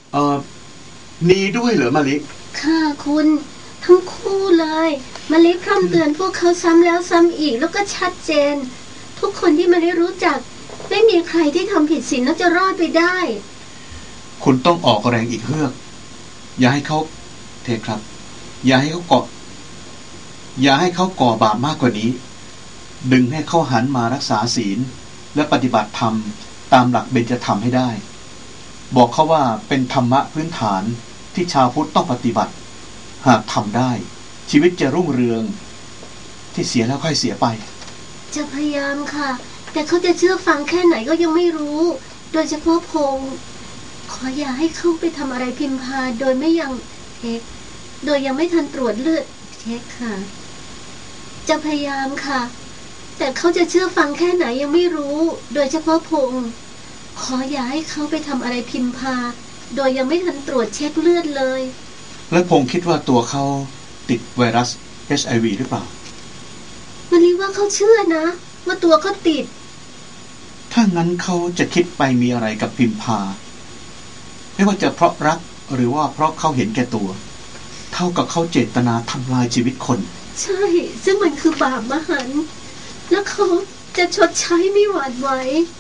เออมีด้วยเหรอมาลิค่ะคุณทั้งคู่เลยมะลิพร่ำเตือนพวกเขาซ้ำแล้วซ้ำอีกแล้วก็ชัดเจนทุกคนที่มะลิรู้จักไม่มีใครที่ทำผิดศีลแล้วจะรอดไปได้คุณต้องออกแรงอีกเฮือกอย่าให้เขาเทครับอย่าให้เขาเกาะอย่าให้เขาก่อบาปมากกว่านี้ดึงให้เขาหันมารักษาศีลและปฏิบัติธรรมตามหลักเบญจธรรมให้ได้บอกเขาว่าเป็นธรรมะพื้นฐานที่ชาวพุทธต้องปฏิบัติหากทำได้ชีวิตจะรุ่งเรืองที่เสียแล้วค่อยเสียไปจะพยายามค่ะแต่เขาจะเชื่อฟังแค่ไหนก็ยังไม่รู้โดยเฉพาะพงษ์ขออย่าให้เขาไปทำอะไรพิมพาโดยไม่ยังเช็คโดยยังไม่ทันตรวจเลือดเช็คค่ะจะพยายามค่ะแต่เขาจะเชื่อฟังแค่ไหนยังไม่รู้โดยเฉพาะพงษ์ขออย่าให้เขาไปทำอะไรพิมพาโดยยังไม่ทันตรวจเช็คเลือดเลยและพงษ์คิดว่าตัวเขาติดไวรัส HIV หรือเปล่ามันรีว่าเขาเชื่อนะว่าตัวเขาติดถ้างั้นเขาจะคิดไปมีอะไรกับพิมพาไม่ว่าจะเพราะรักหรือว่าเพราะเขาเห็นแก่ตัวเท่ากับเขาเจตนาทำลายชีวิตคนใช่ซึ่งมันคือบาปมหันต์แล้วเขาจะชดใช้ไม่หวาดไหว